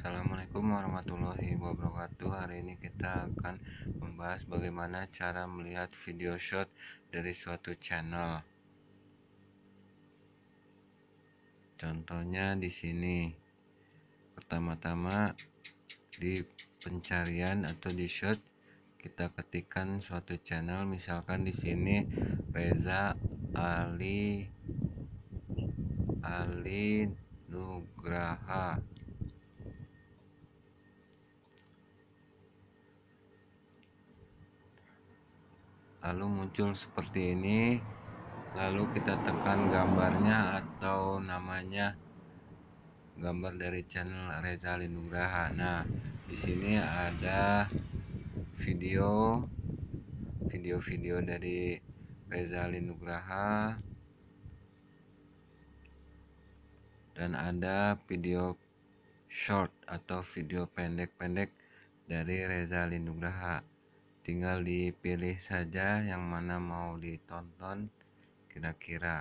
Assalamualaikum warahmatullahi wabarakatuh. Hari ini kita akan membahas bagaimana cara melihat video short dari suatu channel. Contohnya di sini. Pertama-tama di pencarian atau di search kita ketikkan suatu channel, misalkan di sini Reza Ali Nugraha. Lalu muncul seperti ini, lalu kita tekan gambarnya atau namanya, gambar dari channel Reza Ali Nugraha. Nah, di sini ada video-video dari Reza Ali Nugraha dan ada video short atau video pendek-pendek dari Reza Ali Nugraha. Tinggal dipilih saja yang mana mau ditonton kira-kira.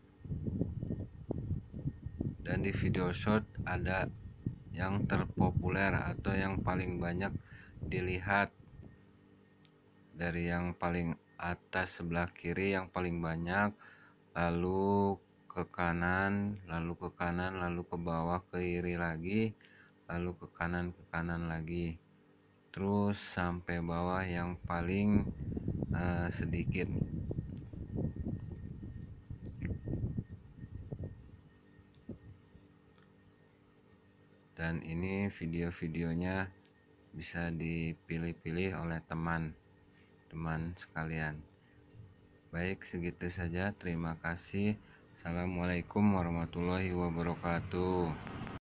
Dan di video short ada yang terpopuler atau yang paling banyak dilihat. Dari yang paling atas sebelah kiri yang paling banyak, lalu ke kanan, lalu ke kanan, lalu ke bawah ke kiri lagi, lalu ke kanan lagi, terus sampai bawah yang paling sedikit. Dan ini video-videonya bisa dipilih-pilih oleh teman-teman sekalian. Baik, segitu saja. Terima kasih. Assalamualaikum warahmatullahi wabarakatuh.